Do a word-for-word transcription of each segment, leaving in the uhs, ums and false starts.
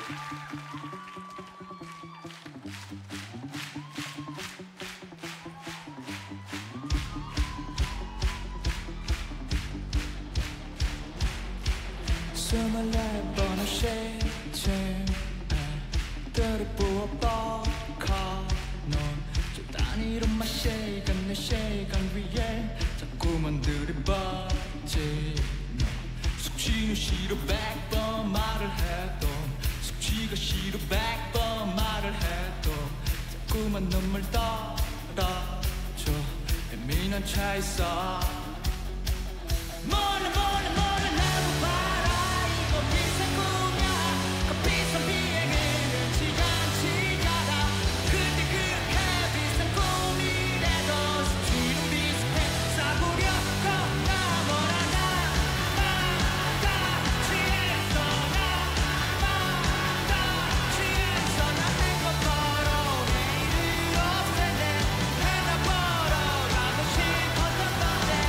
스물네 번의 시침 들이 부어버커 넌 저 단위로만 시간 내 시간 위에 자꾸만 들이받지 너 숙취는 싫어 백 번 말을 해도 숙취가 싫어 백 번 말을 해도 자꾸만 눈물 떨어져 예민한 차 있어 몰라 몰라 몰라 나도 봐라 이거 비싼 꿈이야 그 비싼 비행기는 시간치 가다 근데 그렇게 비싼 꿈이래도 수치는 비슷해 싸구려고 나 뭐라 나마다 취했어 나마다 취했어 나 행복하러 내일을 없앤대 해나 보러 가고 싶었던 건데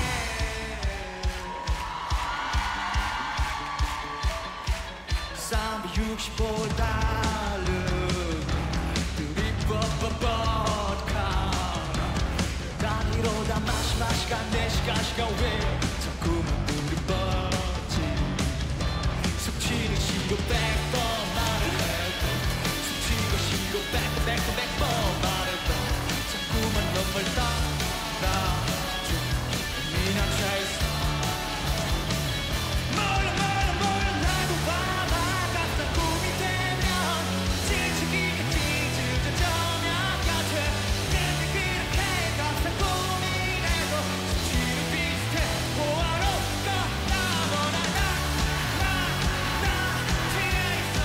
삼백육십오 달러 드립버버버카 단위로 다 마시 마시간 네 시간 시간 왜 자꾸만 들이받지 숙취는 싫어 백 번 말을 해도 숙취가 싫어 백 번 백 번 백 번 말해도 자꾸만 눈물 따라줘 예민한 차 있어 몰라 몰라 몰라 나도 봐봐 같은 꿈이 되면 지치기가 찢어져 저녁 곁에 근데 그렇게 같은 꿈이래도 수치는 비슷해 호화롭고 나보다 나마다 취해있어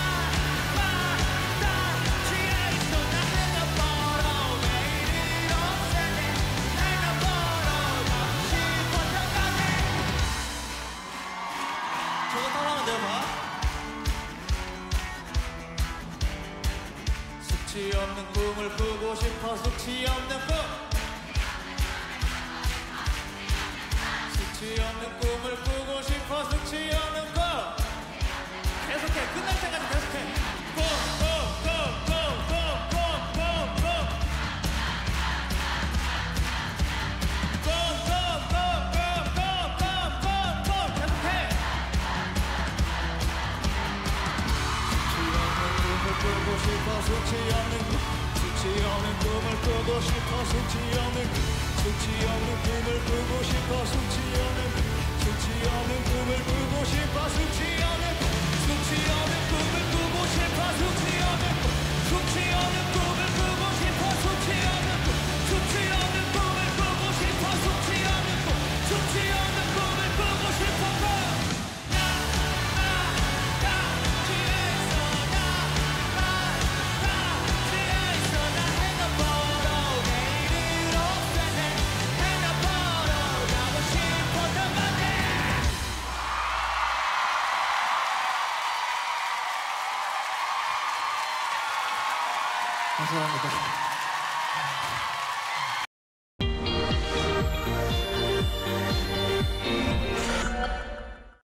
나마다 취해있어 나 핸드폰으로 매일을 없애네 핸드폰으로 가고 싶었던 건데 저거 따라하면 돼요 봐 숙취 없는 꿈을 꾸고 싶어 숙취 없는 꿈 숙취 없는 꿈을 꾸고 싶어 숙취 없는 꿈 계속해 끝날 때까지 계속해 꿈꿈꿈꿈꿈꿈꿈꿈 꿈꿈꿈꿈꿈꿈꿈 계속해 꾸고 싶어 숙취 없는 꿈 숙취 없는 꿈을 꾸고 싶어 숙취 없는 꿈 숙취 없는 꿈을 꾸고 싶어 숙취 없는 꿈 숙취 없는 꿈을 꾸고 싶어 숙취 없는 꿈 숙취 없는 꿈을 꾸고 싶어 숙취 없는 꿈 숙취 없는 꿈을 꾸고 싶어 숙취 없는 꿈 숙취 없는 꿈을 꾸고 싶어 숙취 없는 꿈 숙취 없는 꿈을 꾸고 싶어 감사합니다.